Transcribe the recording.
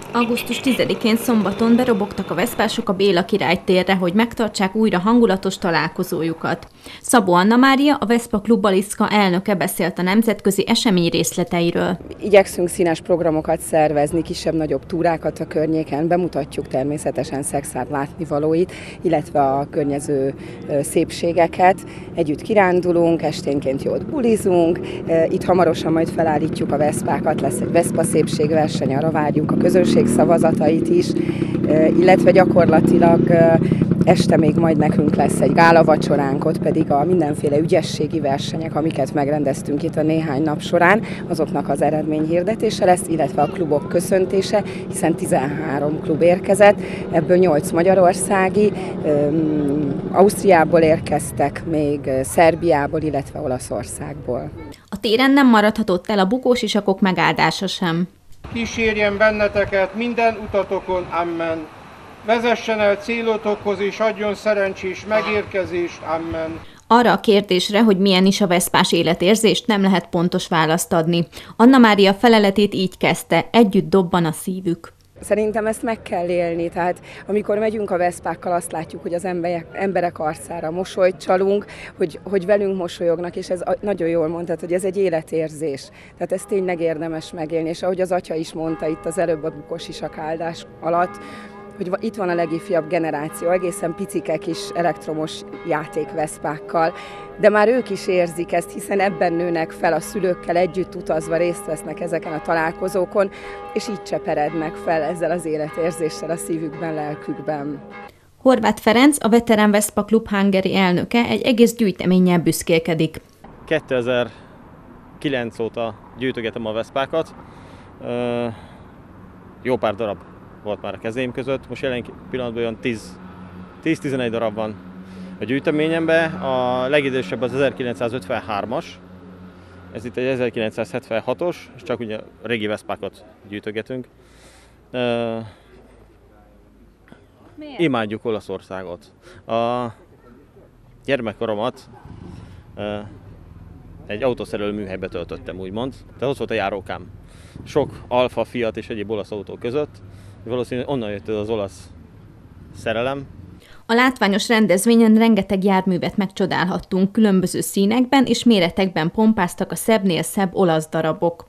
Augusztus 10-én szombaton berobogtak a veszpások a Béla Király térre, hogy megtartsák újra hangulatos találkozójukat. Szabó Anna Mária, a Veszpa Klub Baliszka elnöke beszélt a nemzetközi esemény részleteiről. Igyekszünk színes programokat szervezni, kisebb-nagyobb túrákat a környéken, bemutatjuk természetesen Szekszárd látnivalóit, illetve a környező szépségeket. Együtt kirándulunk, esténként jót bulizunk, itt hamarosan majd felállítjuk a veszpákat, lesz egy Veszpa szépségverseny, arra várjuk a közönség szavazatait is, illetve gyakorlatilag este még majd nekünk lesz egy gálavacsoránk, ott pedig a mindenféle ügyességi versenyek, amiket megrendeztünk itt a néhány nap során, azoknak az eredményhirdetése lesz, illetve a klubok köszöntése, hiszen 13 klub érkezett, ebből 8 magyarországi, Ausztriából érkeztek, még Szerbiából, illetve Olaszországból. A téren nem maradhatott el a bukósisakok megáldása sem. Kísérjen benneteket minden utatokon, amen. Vezessen el célotokhoz és adjon szerencsés megérkezést, amen. Arra a kérdésre, hogy milyen is a veszpás életérzést, nem lehet pontos választ adni. Anna Mária feleletét így kezdte: együtt dobban a szívük. Szerintem ezt meg kell élni, tehát amikor megyünk a veszpákkal, azt látjuk, hogy az emberek arcára mosolyt csalunk, hogy velünk mosolyognak, és ez nagyon jól mondtad, hogy ez egy életérzés. Tehát ezt tényleg érdemes megélni, és ahogy az atya is mondta itt az előbb a bukósisak áldás alatt, hogy itt van a legifjabb generáció, egészen picike kis elektromos játékveszpákkal, de már ők is érzik ezt, hiszen ebben nőnek fel, a szülőkkel együtt utazva részt vesznek ezeken a találkozókon, és így cseperednek fel ezzel az életérzéssel a szívükben, lelkükben. Horváth Ferenc, a Veterán Veszpa Klub Hungary elnöke egy egész gyűjteménnyel büszkélkedik. 2009 óta gyűjtögetem a veszpákat, jó pár darab volt már a kezém között, most jelen pillanatban olyan 10-11 darab van a gyűjteményemben. A legidősebb az 1953-as, ez itt egy 1976-os, és csak ugye régi veszpákat gyűjtögetünk. Imádjuk Olaszországot. A gyermekkoromat egy autószerelő műhelybe töltöttem, úgymond. Tehát ott volt a járókám. Sok Alfa, Fiat és egyéb olasz autó között. Valószínűleg onnan jött az olasz szerelem. A látványos rendezvényen rengeteg járművet megcsodálhattunk, különböző színekben és méretekben pompáztak a szebbnél szebb olasz darabok.